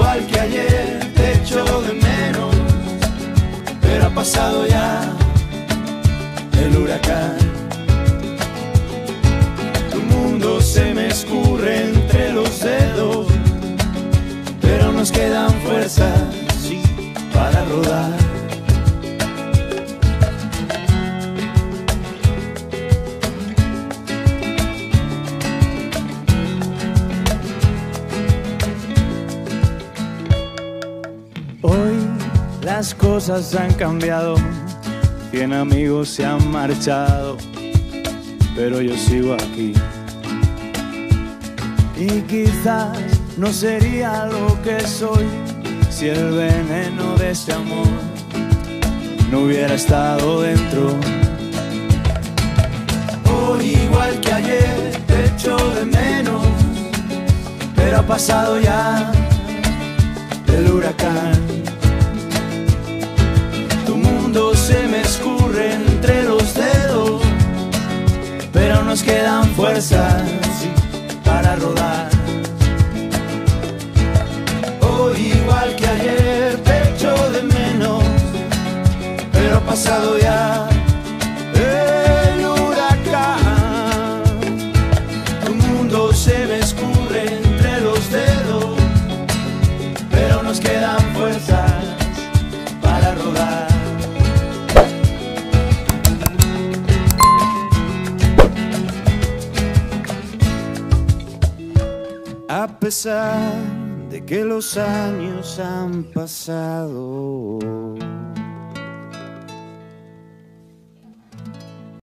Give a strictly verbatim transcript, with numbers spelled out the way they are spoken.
igual que ayer te echo de menos, pero ha pasado ya el huracán. Tu mundo se me escurre entre los dedos, pero nos quedan fuerzas, sí, para rodar. Hoy las cosas han cambiado, cien amigos se han marchado, pero yo sigo aquí. Y quizás no sería lo que soy si el veneno de este amor no hubiera estado dentro. Hoy igual que ayer te echo de menos, pero ha pasado ya el huracán. Tu mundo se me escurre entre los dedos, pero nos quedan fuerzas, sí, para rodar. Hoy igual que ayer te echo de menos, pero ha pasado ya el huracán. Tu mundo se me escurre entre los dedos, pero nos quedan fuerzas para rodar. A pesar de que los años han pasado,